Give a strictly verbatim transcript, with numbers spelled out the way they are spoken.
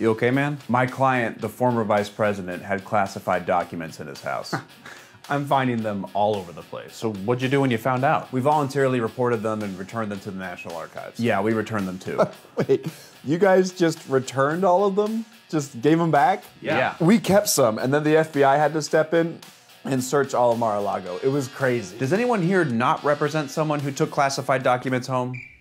You okay, man? My client, the former vice president, had classified documents in his house. I'm finding them all over the place. So what'd you do when you found out? We voluntarily reported them and returned them to the National Archives. Yeah, we returned them too. Wait, you guys just returned all of them? Just gave them back? Yeah. yeah. We kept some, and then the F B I had to step in and search all of Mar-a-Lago. It was crazy. Does anyone here not represent someone who took classified documents home?